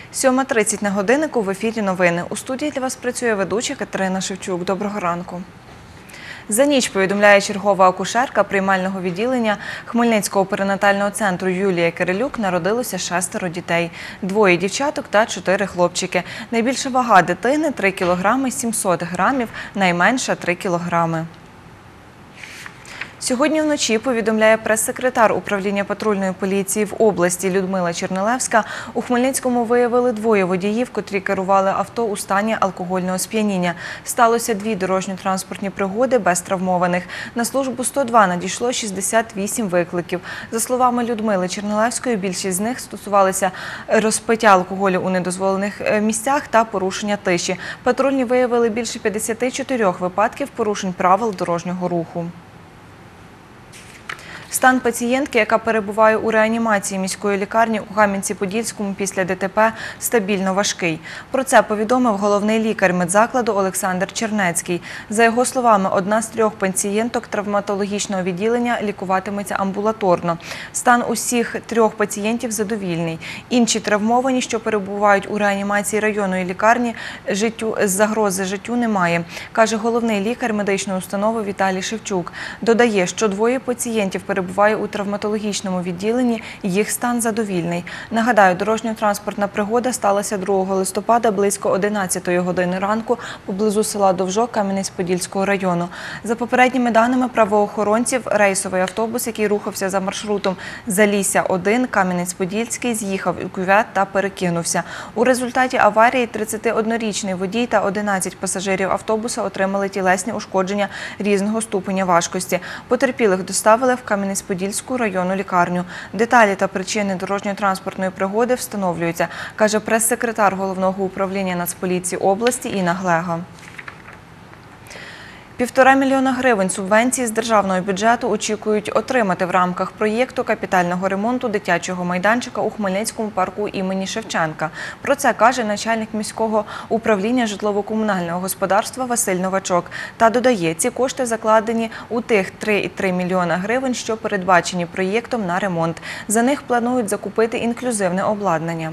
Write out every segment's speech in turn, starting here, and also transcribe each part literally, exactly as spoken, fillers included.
сьома тридцять на годиннику, в ефірі новини. У студії для вас працює ведуча Катерина Шевчук. Доброго ранку. За ніч, повідомляє чергова акушерка приймального відділення Хмельницького перинатального центру Юлія Кирилюк, народилося шестеро дітей. Двоє дівчаток та чотири хлопчики. Найбільша вага дитини – три кілограми сімсот грамів, найменша – три кілограми. Сьогодні вночі, повідомляє прес-секретар управління патрульної поліції в області Людмила Чернилевська, у Хмельницькому виявили двоє водіїв, котрі керували авто у стані алкогольного сп'яніння. Сталося дві дорожньо-транспортні пригоди без травмованих. На службу сто два надійшло шістдесят вісім викликів. За словами Людмили Чернилевської, більшість з них стосувалися розпиття алкоголю у недозволених місцях та порушення тиші. Патрульні виявили більше п'ятдесят чотири випадків порушень правил дорожнього руху. Стан пацієнтки, яка перебуває у реанімації міської лікарні у Кам'янці-Подільському після ДТП, стабільно важкий. Про це повідомив головний лікар медзакладу Олександр Чернецький. За його словами, одна з трьох пацієнток травматологічного відділення лікуватиметься амбулаторно. Стан усіх трьох пацієнтів задовільний. Інші травмовані, що перебувають у реанімації районної лікарні, життю, загрози життю немає, каже головний лікар медичної установи Віталій Шевчук. Додає, що двоє пацієнтів перебувають перебуває у травматологічному відділенні, їх стан задовільний. Нагадаю, дорожньо-транспортна пригода сталася другого листопада близько одинадцятої години ранку поблизу села Довжок Кам'янець-Подільського району. За попередніми даними правоохоронців, рейсовий автобус, який рухався за маршрутом Залісся один, Кам'янець-Подільський, з'їхав у кювет та перекинувся. У результаті аварії тридцятиоднорічний водій та одинадцять пасажирів автобуса отримали тілесні ушкодження різного ступеня важкості. Потерпілих доставили в Кам'янець Подільську районну лікарню. Деталі та причини дорожньо-транспортної пригоди встановлюються, каже прес-секретар Головного управління Нацполіції області Інна Глега. Півтора мільйона гривень субвенції з державного бюджету очікують отримати в рамках проєкту капітального ремонту дитячого майданчика у Хмельницькому парку імені Шевченка. Про це каже начальник міського управління житлово-комунального господарства Василь Новачок. Та додає, ці кошти закладені у тих три цілих три мільйона гривень, що передбачені проєктом на ремонт. За них планують закупити інклюзивне обладнання.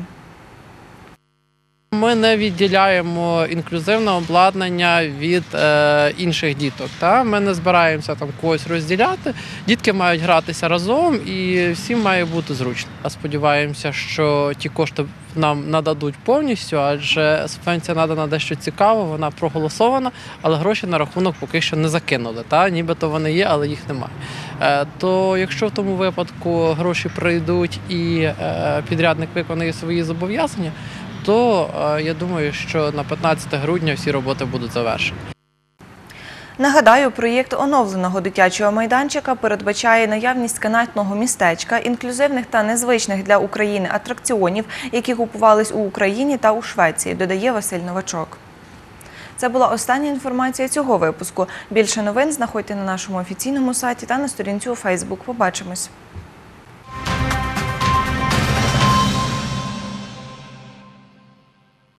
Ми не відділяємо інклюзивне обладнання від е, інших діток. Та? Ми не збираємося там когось розділяти. Дітки мають гратися разом і всім має бути зручно. Сподіваємося, що ті кошти нам нададуть повністю, адже субвенція надана дещо цікаво, вона проголосована, але гроші на рахунок поки що не закинули. Та? Нібито вони є, але їх немає. Е, то якщо в тому випадку гроші прийдуть і е, підрядник виконує свої зобов'язання, то я думаю, що на п'ятнадцяте грудня всі роботи будуть завершені. Нагадаю, проєкт оновленого дитячого майданчика передбачає наявність канатного містечка, інклюзивних та незвичних для України атракціонів, які купувались у Україні та у Швеції, додає Василь Новачок. Це була остання інформація цього випуску. Більше новин знаходьте на нашому офіційному сайті та на сторінці у Фейсбук. Побачимось!